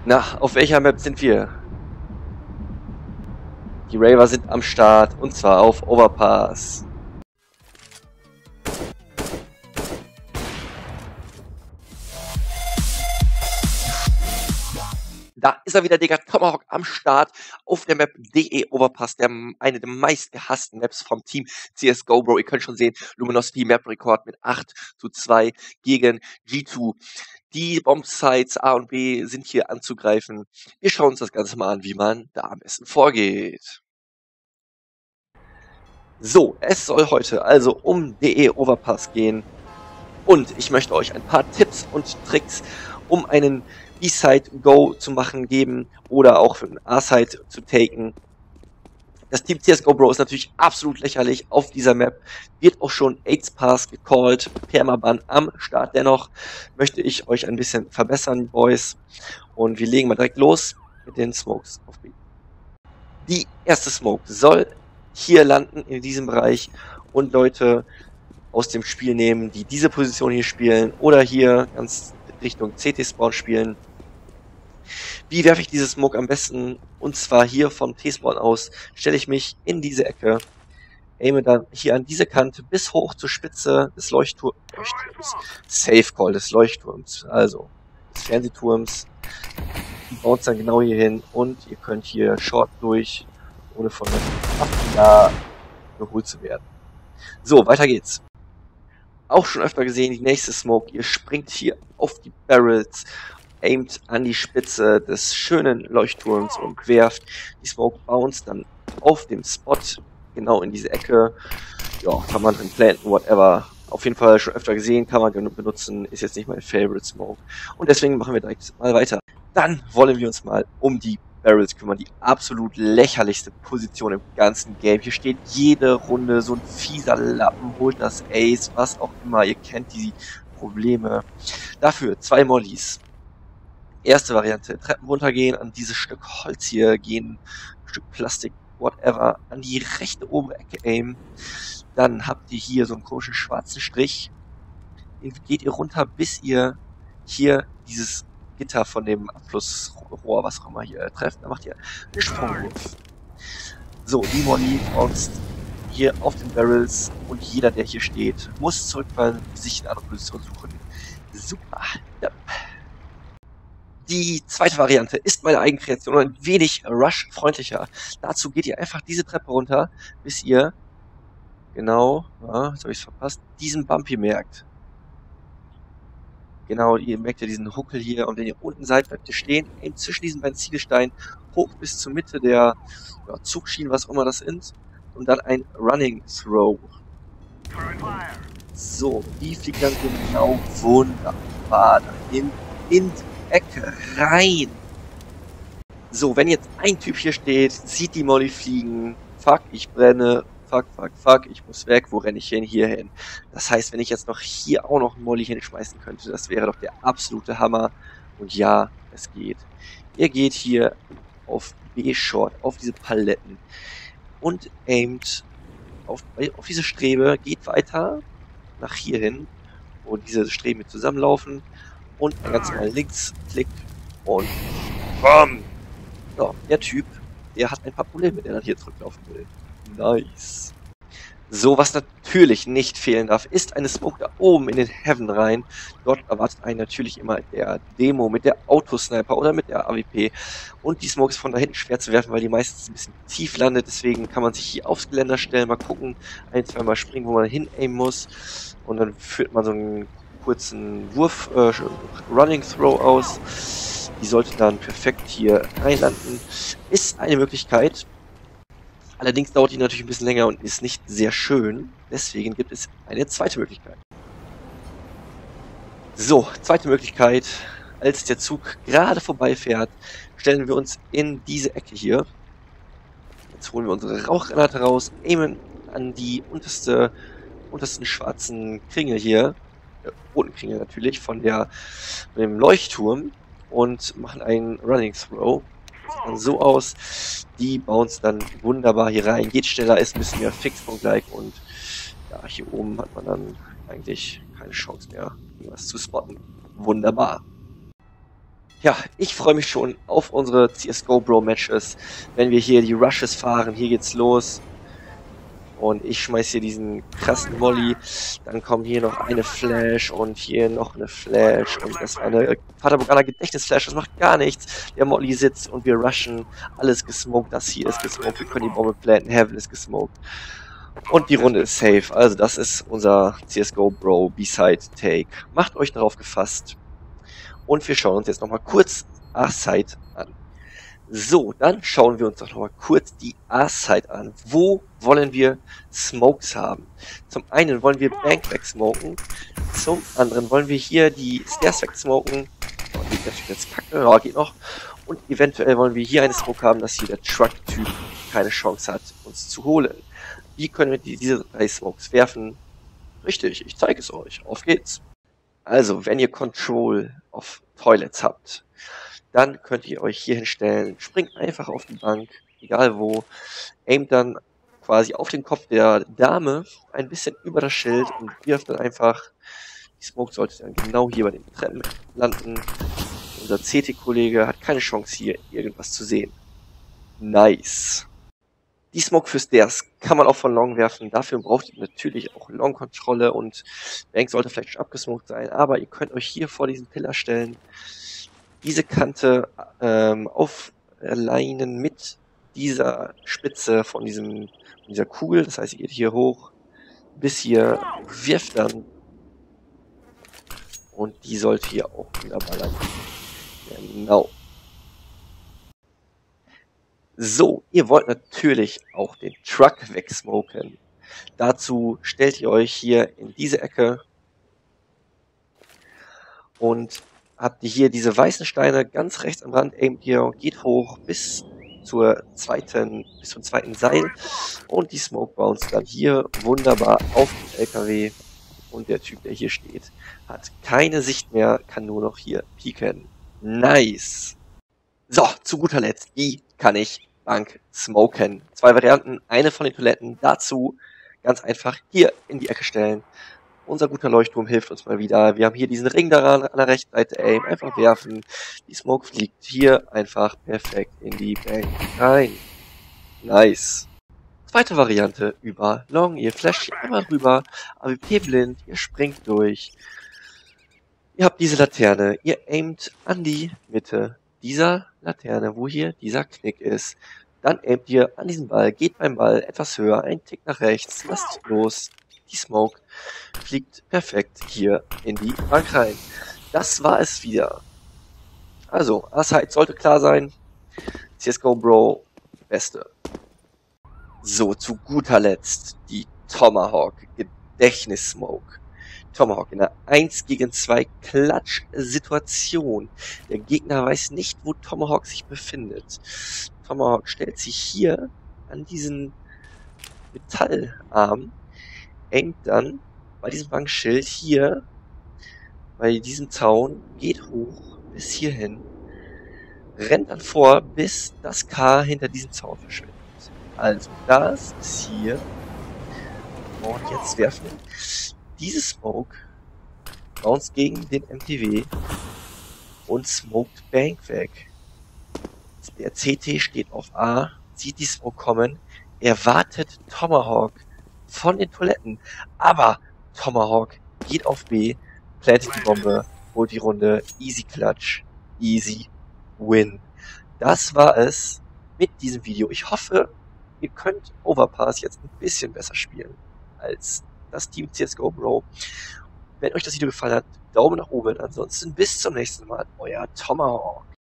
Na, auf welcher Map sind wir? Die Raver sind am Start und zwar auf Overpass. Da ist er wieder, Digga, Tomahawk am Start auf der Map DE Overpass, eine der meistgehassten Maps vom Team CSGO, Bro. Ihr könnt schon sehen, Luminosity Map Rekord mit 8:2 gegen G2. Die Bombsites A und B sind hier anzugreifen. Wir schauen uns das Ganze mal an, wie man da am besten vorgeht. So, es soll heute also um DE Overpass gehen und ich möchte euch ein paar Tipps und Tricks, um einen B-Side Go zu machen, geben oder auch für einen A-Side zu taken. Das Team CSGO Bro ist natürlich absolut lächerlich auf dieser Map, wird auch schon AIDS Pass gecallt, Permaban am Start. Dennoch möchte ich euch ein bisschen verbessern, Boys, und wir legen mal direkt los mit den Smokes auf B. Die erste Smoke soll hier landen in diesem Bereich und Leute aus dem Spiel nehmen, die diese Position hier spielen oder hier ganz Richtung CT-Spawn spielen. Wie werfe ich diese Smoke am besten? Und zwar hier vom T-Spawn aus stelle ich mich in diese Ecke, aime dann hier an diese Kante bis hoch zur Spitze des Leuchtturms, Safe Call des Leuchtturms, also des Fernsehturms. Die baut dann genau hier hin und ihr könnt hier short durch, ohne von der Waffen da geholt zu werden. So, weiter geht's. Auch schon öfter gesehen, die nächste Smoke, ihr springt hier auf die Barrels, aimt an die Spitze des schönen Leuchtturms und werft die Smoke Bounce dann auf dem Spot, genau in diese Ecke. Ja, kann man drin planten, whatever. Auf jeden Fall schon öfter gesehen, kann man benutzen, ist jetzt nicht mein Favorite Smoke. Und deswegen machen wir direkt mal weiter. Dann wollen wir uns mal um die Barrels kümmern, die absolut lächerlichste Position im ganzen Game. Hier steht jede Runde so ein fieser Lappen, holt das Ace, was auch immer, ihr kennt die Probleme. Dafür 2 Mollys. Erste Variante, Treppen runtergehen, an dieses Stück Holz hier gehen, Stück Plastik, whatever, an die rechte obere Ecke aimen. Dann habt ihr hier so einen komischen schwarzen Strich. Geht ihr runter, bis ihr hier dieses Gitter von dem Abflussrohr, was auch immer hier trefft. Dann macht ihr einen Sprungwurf. So, die Molly bounce hier auf den Barrels und jeder, der hier steht, muss zurückfallen, sich eine andere Position suchen. Super. Ja. Die zweite Variante ist meine Eigenkreation und ein wenig rush-freundlicher. Dazu geht ihr einfach diese Treppe runter, bis ihr, genau, ja, jetzt habe ich es verpasst, diesen Bump hier merkt. Genau, ihr merkt ja diesen Huckel hier und wenn ihr unten seid, bleibt ihr stehen, eben zwischen diesen beiden Ziegelsteinen hoch bis zur Mitte der Zugschienen, was auch immer das ist, und dann ein Running Throw. So, die fliegt dann genau wunderbar dahin in die Ecke rein. So, wenn jetzt ein Typ hier steht, sieht die Molly fliegen, fuck, ich brenne, fuck, ich muss weg, wo renne ich hin? Hier hin. Das heißt, wenn ich jetzt noch hier auch noch einen Molly hinschmeißen könnte, das wäre doch der absolute Hammer. Und ja, es geht. Ihr geht hier auf B-Short, auf diese Paletten und aimt auf diese Strebe, geht weiter nach hier hin, wo diese Streben mit zusammenlaufen und ganz mal links klickt und BAM! So, der Typ, der hat ein paar Probleme, der dann hier zurücklaufen will. Nice. So, was natürlich nicht fehlen darf, ist eine Smoke da oben in den Heaven rein. Dort erwartet einen natürlich immer der Demo mit der Autosniper oder mit der AWP. Und die Smoke ist von da hinten schwer zu werfen, weil die meistens ein bisschen tief landet. Deswegen kann man sich hier aufs Geländer stellen, mal gucken, ein-, zweimal springen, wo man hin aimen muss. Und dann führt man so einen kurzen Wurf, Running Throw aus. Die sollte dann perfekt hier reinlanden. Ist eine Möglichkeit. Allerdings dauert die natürlich ein bisschen länger und ist nicht sehr schön. Deswegen gibt es eine zweite Möglichkeit. So, zweite Möglichkeit. Als der Zug gerade vorbeifährt, stellen wir uns in diese Ecke hier. Jetzt holen wir unsere Rauchgranate raus, aimen an die untersten schwarzen Kringel hier. Roten Kringel natürlich, von dem Leuchtturm. Und machen einen Running Throw. Sieht dann so aus, die bounce dann wunderbar hier rein, geht schneller, ist ein bisschen mehr Fixpunkt-like und ja, hier oben hat man dann eigentlich keine Chance mehr, irgendwas zu spotten. Wunderbar. Ja, ich freue mich schon auf unsere CSGO Bro Matches, wenn wir hier die Rushes fahren. Hier geht's los. Und ich schmeiß hier diesen krassen Molly. Dann kommen hier noch eine Flash und hier noch eine Flash. Und das war eine Fata Morgana Gedächtnisflash. Das macht gar nichts. Der Molly sitzt und wir rushen. Alles gesmoked. Das hier ist gesmoked. Wir können die Bombe planten. Heaven ist gesmoked. Und die Runde ist safe. Also das ist unser CSGO Bro B-Side Take. Macht euch darauf gefasst. Und wir schauen uns jetzt nochmal kurz A-Side an. So, dann schauen wir uns doch nochmal kurz die A-Side an. Wo wollen wir Smokes haben? Zum einen wollen wir Bank wegsmoken, zum anderen wollen wir hier die Stairs wegsmoken. Oh, geht natürlich jetzt kacke, oh, geht noch. Und eventuell wollen wir hier eine Smoke haben, dass hier der Truck-Typ keine Chance hat, uns zu holen. Wie können wir diese 3 Smokes werfen? Richtig, ich zeige es euch. Auf geht's. Also, wenn ihr Control auf Toilets habt, dann könnt ihr euch hier hinstellen, springt einfach auf die Bank, egal wo, aimt dann quasi auf den Kopf der Dame, ein bisschen über das Schild und wirft dann einfach, die Smoke sollte dann genau hier bei den Treppen landen. Unser CT-Kollege hat keine Chance hier irgendwas zu sehen. Nice. Die Smoke für Stairs kann man auch von Long werfen, dafür braucht ihr natürlich auch Long-Kontrolle und Bank sollte vielleicht schon abgesmoked sein, aber ihr könnt euch hier vor diesen Pillar stellen, diese Kante aufleinen mit dieser Spitze von dieser Kugel. Das heißt, ihr geht hier hoch bis hier, wirft dann und die sollte hier auch wunderbar landen. Genau. So, ihr wollt natürlich auch den Truck wegsmoken. Dazu stellt ihr euch hier in diese Ecke und habt ihr hier diese weißen Steine ganz rechts am Rand, aimt ihr und geht hoch bis zum zweiten Seil und die Smoke bounce dann hier wunderbar auf den LKW und der Typ, der hier steht, hat keine Sicht mehr, kann nur noch hier pieken. Nice! So, zu guter Letzt, wie kann ich Bank smoken? 2 Varianten, eine von den Toiletten, dazu ganz einfach hier in die Ecke stellen. Unser guter Leuchtturm hilft uns mal wieder. Wir haben hier diesen Ring daran, an der rechten Seite aim, einfach werfen. Die Smoke fliegt hier einfach perfekt in die Bank rein. Nice. Zweite Variante über Long. Ihr flasht hier einmal rüber, AWP blind, ihr springt durch. Ihr habt diese Laterne, ihr aimt an die Mitte dieser Laterne, wo hier dieser Knick ist. Dann aimt ihr an diesen Ball, geht beim Ball etwas höher, ein Tick nach rechts, lasst los. Die Smoke fliegt perfekt hier in die Bank rein. Das war es wieder. Also, A-Side sollte klar sein. CSGO Bro, beste. So, zu guter Letzt die Tomahawk Gedächtnis-Smoke. Tomahawk in einer 1 gegen 2 Klatsch-Situation. Der Gegner weiß nicht, wo Tomahawk sich befindet. Tomahawk stellt sich hier an diesen Metallarm, aimt dann bei diesem Bankschild hier, bei diesem Zaun, geht hoch bis hierhin, rennt dann vor, bis das K hinter diesem Zaun verschwindet. Also das ist hier. Und jetzt werfen diese Smoke bounce gegen den MTW und smoked Bank weg. Der CT steht auf A, sieht die Smoke kommen, erwartet Tomahawk von den Toiletten, aber Tomahawk geht auf B, plantet die Bombe, holt die Runde, easy Clutch, easy win. Das war es mit diesem Video. Ich hoffe, ihr könnt Overpass jetzt ein bisschen besser spielen als das Team CSGO Bro. Wenn euch das Video gefallen hat, Daumen nach oben. Ansonsten bis zum nächsten Mal. Euer Tomahawk.